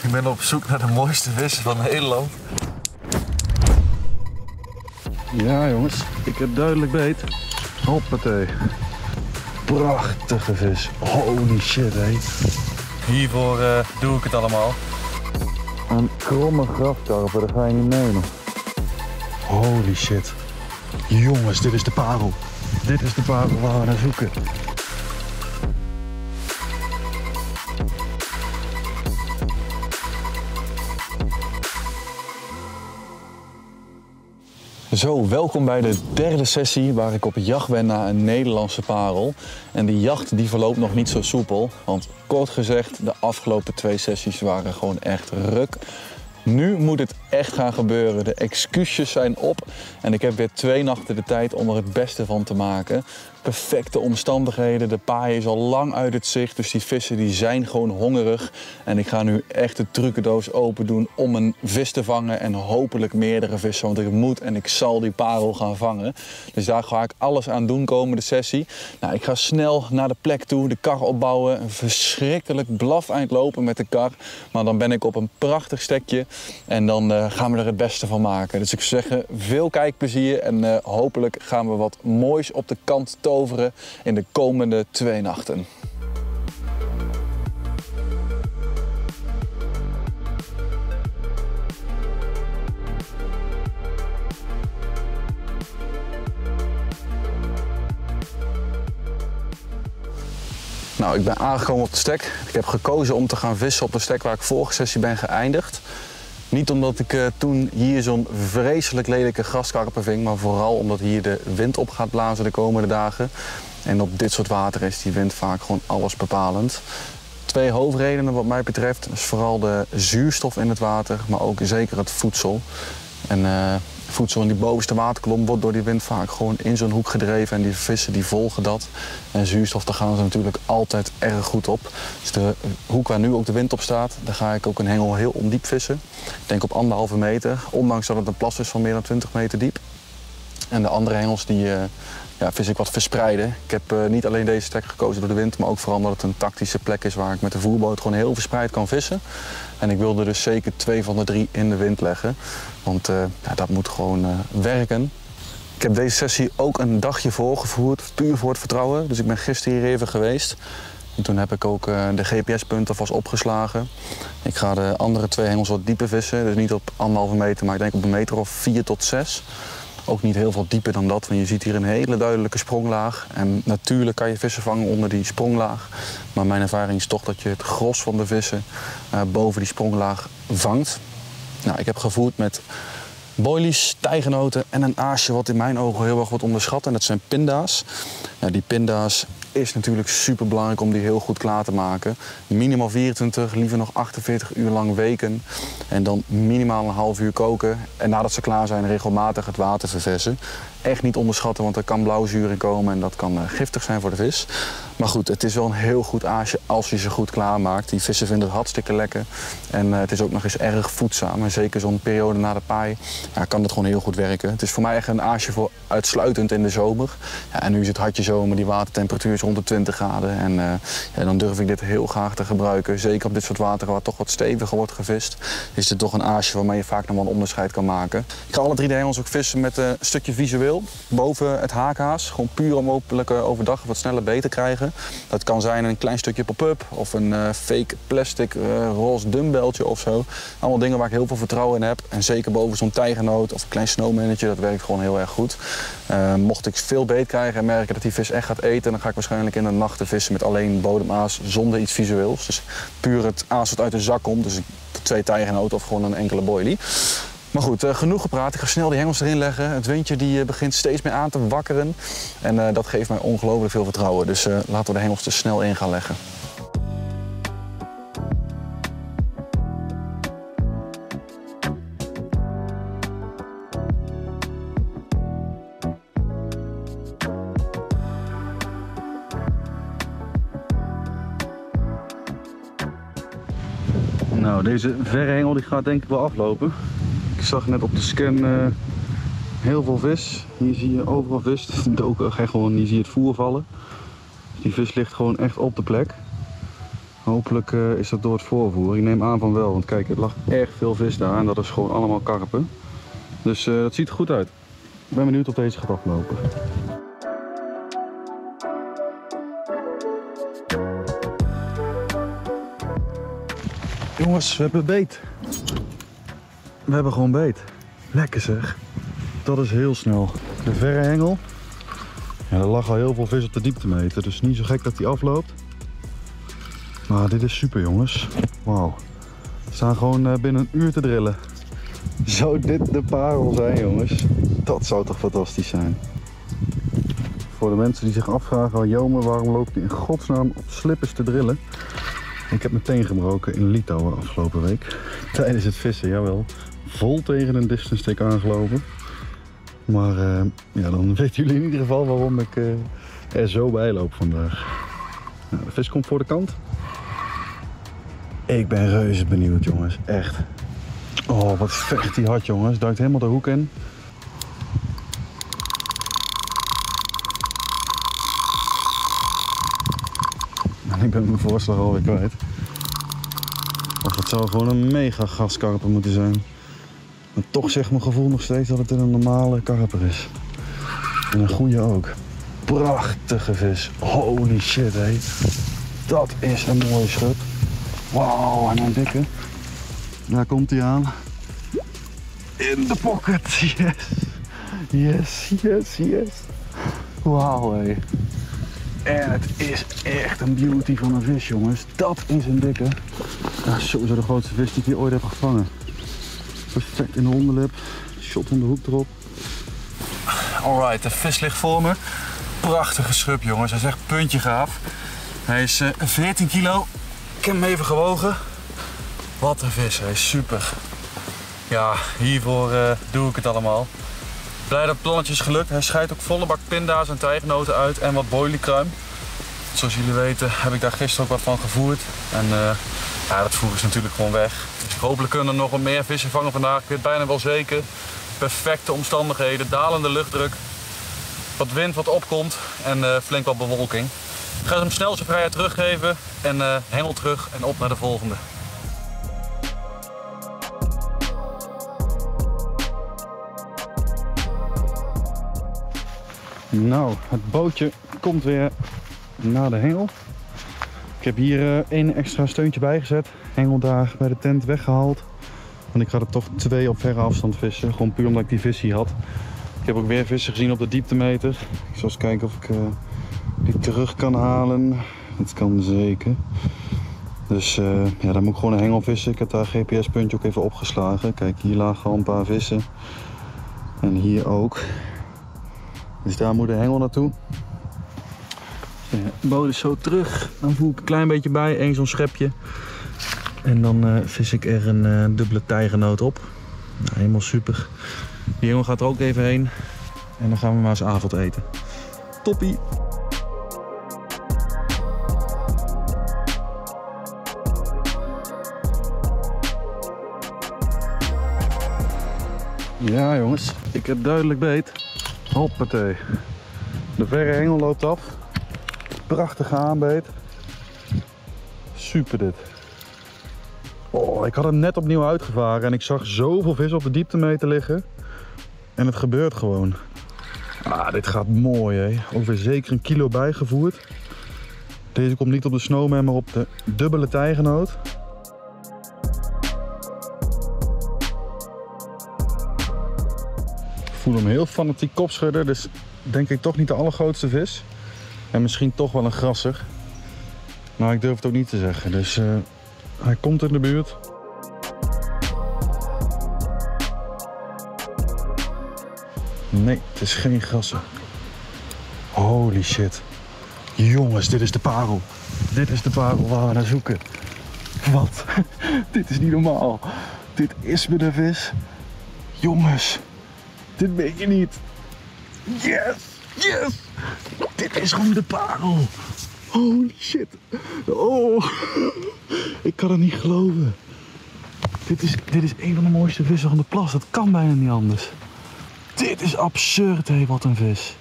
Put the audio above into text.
Ik ben op zoek naar de mooiste vissen van Nederland. Ja jongens, ik heb duidelijk beet. Hoppatee. Prachtige vis. Holy shit hé. Hiervoor doe ik het allemaal. Een kromme grafkarper, daar ga je niet nemen. Holy shit. Jongens, dit is de parel. Dit is de parel waar we naar zoeken. Zo, welkom bij de derde sessie waar ik op jacht ben naar een Nederlandse parel. En die jacht die verloopt nog niet zo soepel, want kort gezegd, de afgelopen 2 sessies waren gewoon echt ruk. Nu moet het echt gaan gebeuren. De excuses zijn op en ik heb weer 2 nachten de tijd om er het beste van te maken. Perfecte omstandigheden, de paai is al lang uit het zicht, dus die vissen die zijn gewoon hongerig. En ik ga nu echt de trucendoos open doen om een vis te vangen en hopelijk meerdere vissen, want ik moet en ik zal die parel gaan vangen. Dus daar ga ik alles aan doen komende sessie. Nou, ik ga snel naar de plek toe, de kar opbouwen, een verschrikkelijk blafeind lopen met de kar. Maar dan ben ik op een prachtig stekje en dan gaan we er het beste van maken. Dus ik zou zeggen, veel kijkplezier en hopelijk gaan we wat moois op de kant toveren in de komende 2 nachten. Nou, ik ben aangekomen op de stek. Ik heb gekozen om te gaan vissen op de stek waar ik vorige sessie ben geëindigd. Niet omdat ik toen hier zo'n vreselijk lelijke graskarper ving, maar vooral omdat hier de wind op gaat blazen de komende dagen. En op dit soort water is die wind vaak gewoon alles bepalend. 2 hoofdredenen wat mij betreft. Dat is vooral de zuurstof in het water, maar ook zeker het voedsel. En voedsel in die bovenste waterkolom wordt door die wind vaak gewoon in zo'n hoek gedreven en die vissen die volgen dat. En zuurstof, daar gaan ze natuurlijk altijd erg goed op. Dus de hoek waar nu ook de wind op staat, daar ga ik ook een hengel heel ondiep vissen. Ik denk op 1,5 meter, ondanks dat het een plas is van meer dan 20 meter diep. En de andere hengels die vis ik wat verspreiden. Ik heb niet alleen deze stek gekozen door de wind, maar ook vooral omdat het een tactische plek is waar ik met de voerboot gewoon heel verspreid kan vissen. En ik wilde dus zeker 2 van de 3 in de wind leggen, want dat moet gewoon werken. Ik heb deze sessie ook een dagje voorgevoerd, puur voor het vertrouwen. Dus ik ben gisteren hier even geweest. En toen heb ik ook de GPS-punten vast opgeslagen. Ik ga de andere 2 hengels wat dieper vissen, dus niet op 1,5 meter, maar ik denk op een meter of 4 tot 6. Ook niet heel veel dieper dan dat, want je ziet hier een hele duidelijke spronglaag. En natuurlijk kan je vissen vangen onder die spronglaag. Maar mijn ervaring is toch dat je het gros van de vissen boven die spronglaag vangt. Nou, ik heb gevoerd met boilies, tijgenoten en een aasje wat in mijn ogen heel erg wordt onderschat. En dat zijn pinda's. Ja, die pinda's is natuurlijk super belangrijk om die heel goed klaar te maken. Minimaal 24, liever nog 48 uur lang weken. En dan minimaal een half uur koken. En nadat ze klaar zijn regelmatig het water verversen. Echt niet onderschatten, want er kan blauwzuur in komen en dat kan giftig zijn voor de vis. Maar goed, het is wel een heel goed aasje als je ze goed klaarmaakt. Die vissen vinden het hartstikke lekker. En het is ook nog eens erg voedzaam. En zeker zo'n periode na de paai kan dat gewoon heel goed werken. Het is voor mij echt een aasje voor uitsluitend in de zomer. Ja, en nu is het hartje zomer, die watertemperatuur is rond de 20 graden. En dan durf ik dit heel graag te gebruiken. Zeker op dit soort wateren waar toch wat steviger wordt gevist. Is dit toch een aasje waarmee je vaak nog wel een onderscheid kan maken. Ik ga alle 3 de hengels ook vissen met een stukje visueel. Boven het haakhaas, gewoon puur om hopelijk overdag wat sneller beet te krijgen. Dat kan zijn een klein stukje pop-up of een fake plastic roze dumbbelltje of zo. Allemaal dingen waar ik heel veel vertrouwen in heb. En zeker boven zo'n tijgernoot of een klein snowmannetje, dat werkt gewoon heel erg goed. Mocht ik veel beet krijgen en merken dat die vis echt gaat eten, dan ga ik waarschijnlijk in de nachten vissen met alleen bodemaas zonder iets visueels. Dus puur het aas wat uit de zak komt, dus 2 tijgernoten of gewoon een enkele boilie. Maar goed, genoeg gepraat. Ik ga snel die hengels erin leggen. Het windje die begint steeds meer aan te wakkeren. En dat geeft mij ongelooflijk veel vertrouwen. Dus laten we de hengels er snel in gaan leggen. Nou, deze verre hengel die gaat denk ik wel aflopen. Ik zag net op de scan heel veel vis. Hier zie je overal vis. Hier zie je het voer vallen. Dus die vis ligt gewoon echt op de plek. Hopelijk is dat door het voorvoer. Ik neem aan van wel, want kijk, er lag erg veel vis daar en dat is gewoon allemaal karpen. Dus dat ziet er goed uit. Ik ben benieuwd of deze gaat aflopen. Jongens, we hebben beet. We hebben gewoon beet. Lekker zeg. Dat is heel snel. De verre hengel. Ja, er lag al heel veel vis op de dieptemeter, dus niet zo gek dat die afloopt. Maar dit is super jongens. Wauw. We staan gewoon binnen een uur te drillen. Zou dit de parel zijn jongens? Dat zou toch fantastisch zijn. Voor de mensen die zich afvragen, Jome, waarom loopt hij in godsnaam op slippers te drillen? Ik heb mijn teen gebroken in Litouwen afgelopen week. Tijdens het vissen, jawel. Vol tegen een distance stick aangelopen. Maar ja, dan weten jullie in ieder geval waarom ik er zo bij loop vandaag. Nou, de vis komt voor de kant. Ik ben reuze benieuwd jongens, echt. Oh, wat vecht die hard jongens. Duikt helemaal de hoek in. En ik ben mijn voorslag alweer kwijt. Of het zou gewoon een mega gaskarper moeten zijn. Maar toch zegt mijn gevoel nog steeds dat het een normale karper is. En een goede ook. Prachtige vis. Holy shit hé. Dat is een mooie schut. Wauw, en een dikke. Daar komt hij aan. In de pocket. Yes. Yes, yes, yes. Wauw hé. En het is echt een beauty van een vis jongens. Dat is een dikke. Dat is sowieso de grootste vis die ik hier ooit heb gevangen. Perfect in de onderlip. Shot om de hoek erop. Alright, de vis ligt voor me. Prachtige schub jongens. Hij is echt puntje gaaf. Hij is 14 kilo. Ik heb hem even gewogen. Wat een vis, hij is super. Ja, hiervoor doe ik het allemaal. Blij dat het plannetje is gelukt. Hij scheidt ook volle bak pinda's en tijgenoten uit en wat boiliekruim. Zoals jullie weten heb ik daar gisteren ook wat van gevoerd. En ja, dat voer is natuurlijk gewoon weg. Dus hopelijk kunnen er nog wat meer vissen vangen vandaag. Ik weet bijna wel zeker. Perfecte omstandigheden, dalende luchtdruk. Wat wind wat opkomt en flink wat bewolking. Ik ga hem snel zijn vrijheid teruggeven en hengel terug en op naar de volgende. Nou, het bootje komt weer naar de hengel. Ik heb hier één extra steuntje bijgezet. Hengel daar bij de tent weggehaald. Want ik ga er toch 2 op verre afstand vissen. Gewoon puur omdat ik die vis hier had. Ik heb ook weer vissen gezien op de dieptemeter. Ik zal eens kijken of ik die terug kan halen. Dat kan zeker. Dus ja, dan moet ik gewoon een hengel vissen. Ik heb daar GPS-puntje ook even opgeslagen. Kijk, hier lagen al een paar vissen. En hier ook. Dus daar moet de hengel naartoe. De boot is zo terug. Dan voel ik een klein beetje bij, één zo'n schepje. En dan vis ik er een dubbele tijgenoot op. Nou, helemaal super. Die jongen gaat er ook even heen. En dan gaan we maar eens avond eten. Toppie! Ja jongens, ik heb duidelijk beet. Hoppatee. De verre hengel loopt af. Prachtige aanbeet. Super dit. Oh, ik had hem net opnieuw uitgevaren en ik zag zoveel vis op de dieptemeter liggen. En het gebeurt gewoon. Ah, dit gaat mooi hè. Ongeveer zeker een kilo bijgevoerd. Deze komt niet op de snowman, maar op de dubbele tijgenoot. Ik voel hem heel fanatiek kopschudden, dus denk ik toch niet de allergrootste vis. En misschien toch wel een grasser. Maar ik durf het ook niet te zeggen, dus hij komt in de buurt. Nee, het is geen grasser. Holy shit. Jongens, dit is de parel. Dit is de parel waar we naar zoeken. Wat? Dit is niet normaal. Dit is me de vis. Jongens, dit meen je niet. Yes! Yes! Dit is gewoon de parel. Holy shit. Oh, ik kan het niet geloven. Dit is een van de mooiste vissen van de plas. Dat kan bijna niet anders. Dit is absurd, hé, wat een vis.